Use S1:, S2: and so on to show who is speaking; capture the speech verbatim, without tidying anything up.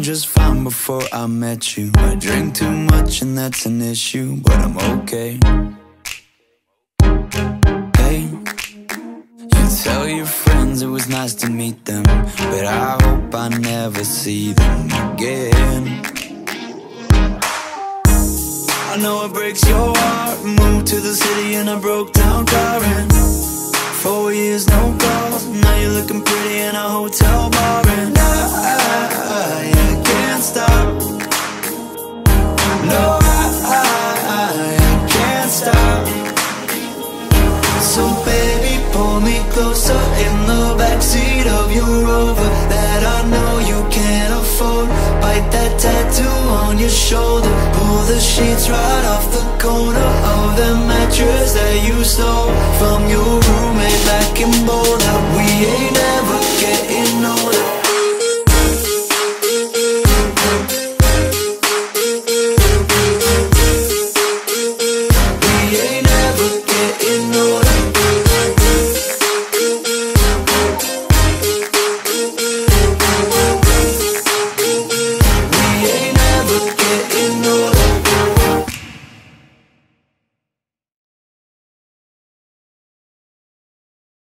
S1: just fine before I met you. I drink too much and that's an issue, but I'm okay. Hey, you tell your friends it was nice to meet them, but I hope I never see them again. I know it breaks your heart. Moved to the city in a broke down car, and four years no calls. Now you're looking pretty in a hotel bar, and I, I, I can't stop. No, I, I, I can't stop. So baby, pull me closer in the backseat of your Rover that I know you can't afford. Bite that tattoo on your shoulder. Pull the sheets right off the corner of the mattress that you stole from your roommate back in Boulder.